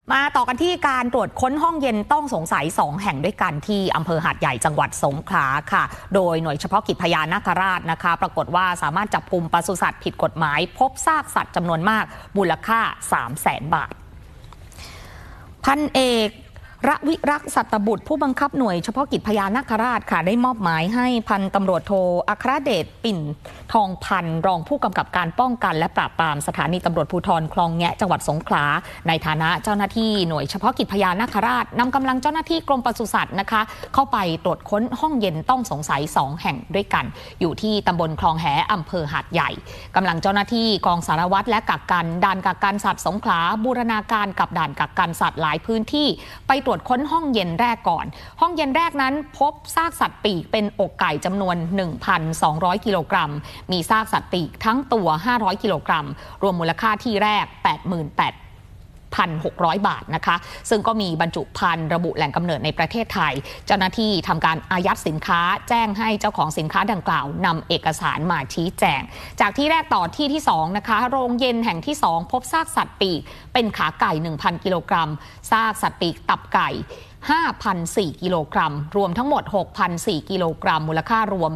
มาต่อกันที่การตรวจค้นห้องเย็นต้องสงสัย2แห่งด้วยกันที่อำเภอหาดใหญ่จังหวัดสงขลาค่ะโดยหน่วยเฉพาะกิจพญานาคราชนะคะปรากฏว่าสามารถจับกุมปศุสัตว์ผิดกฎหมายพบซากสัตว์จำนวนมากมูลค่า 300,000 บาทพันเอกระวิรักษ์สัตบุตรผู้บังคับหน่วยเฉพาะกิจพญานาคราชค่ะได้มอบหมายให้พันตำรวจโทอัครเดชปิ่นทองพันรองผู้กำกับการป้องกันและปราบปรามสถานีตำรวจภูธรคลองแงะจังหวัดสงขลาในฐานะเจ้าหน้าที่หน่วยเฉพาะกิจพญานาคราชนำกำลังเจ้าหน้าที่กรมปศุสัตว์นะคะเข้าไปตรวจค้นห้องเย็นต้องสงสัย2แห่งด้วยกันอยู่ที่ตำบลคลองแหอำเภอหาดใหญ่กำลังเจ้าหน้าที่กองสารวัตรและกักกันด่านกักกันสัตว์สงขลาบูรณาการกับด่านกักกันสัตว์หลายพื้นที่ไปตรวจค้นห้องเย็นแรกก่อนห้องเย็นแรกนั้นพบซากสัตว์ปีกเป็นอกไก่จำนวน 1,200 กิโลกรัมมีซากสัตว์ปีกทั้งตัว500กิโลกรัมรวมมูลค่าที่แรก 1,600 บาทนะคะซึ่งก็มีบรรจุภัณฑ์ระบุแหล่งกำเนิดในประเทศไทยเจ้าหน้าที่ทำการอายัดสินค้าแจ้งให้เจ้าของสินค้าดังกล่าวนำเอกสารมาชี้แจงจากที่แรกต่อที่ที่2นะคะโรงเย็นแห่งที่2พบซากสัตว์ปีกเป็นขาไก่ 1,000 กิโลกรัมซากสัตว์ปีกตับไก่5,004 กิโลกรัมรวมทั้งหมด 6,004 กิโลกรัมมูลค่ารวม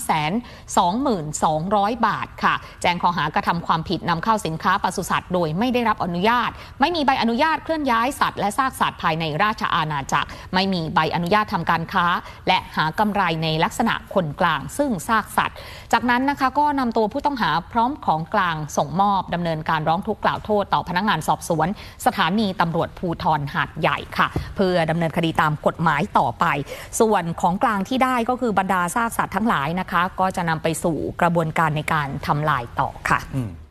322,200 บาทค่ะแจ้งข้อหากระทำความผิดนำเข้าสินค้าปศุสัตว์โดยไม่ได้รับอนุญาตไม่มีใบอนุญาตเคลื่อนย้ายสัตว์และซากสัตว์ภายในราชอาณาจักรไม่มีใบอนุญาตทำการค้าและหากำไรในลักษณะคนกลางซึ่งซากสัตว์จากนั้นนะคะก็นำตัวผู้ต้องหาพร้อมของกลางส่งมอบดำเนินการร้องทุกข์กล่าวโทษต่อพนักงานสอบสวนสถานีตำรวจภูธรหาดใหญ่ค่ะเพื่อดำเนินคดีตามกฎหมายต่อไปส่วนของกลางที่ได้ก็คือบรรดาซากสัตว์ทั้งหลายนะคะก็จะนำไปสู่กระบวนการในการทำลายต่อค่ะ